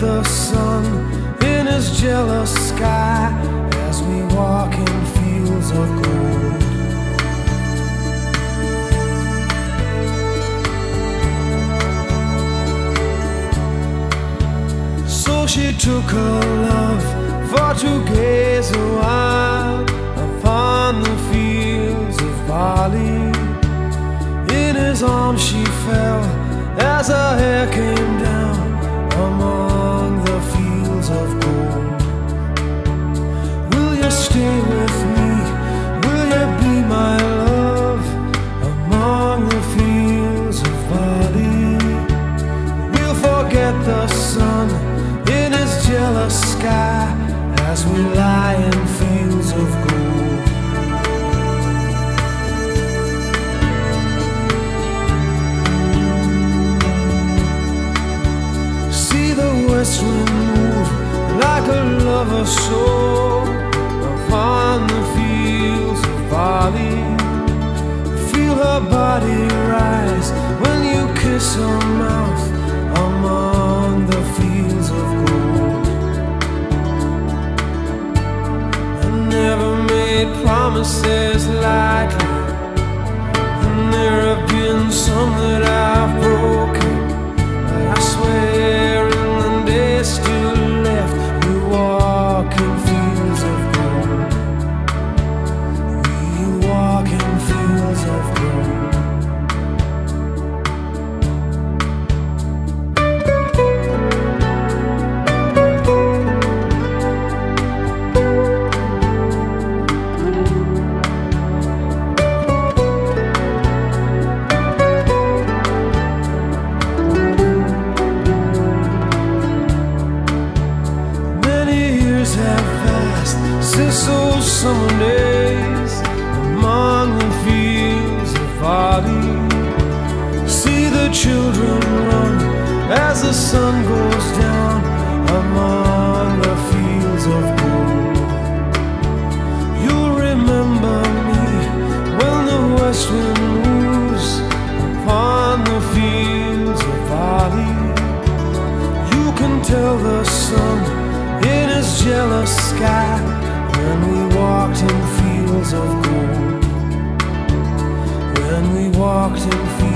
the sun in his jealous sky as we walk in fields of gold. So she took her love for to gaze a while upon the fields of barley. In his arms she fell as her hair came down among the fields of gold. Will you stay with me? Will you be my love among the fields of barley? We'll forget the sun in his jealous sky as we lie in fields of gold. See the west wind move like a lover's soul upon the fields of barley. Feel her body rise when you kiss her mouth among the fields of gold. I never made promises lightly, and there have been some that I've broken, but I swear in the days still left we walk in fields of gold. We walk in fields of gold. Have passed since those summer days among the fields of barley. See the children run as the sun goes down among the fields of gold. You'll remember me when the west wind moves upon the fields of barley. You can tell the sun in his jealous sky when we walked in fields of gold. When we walked in fields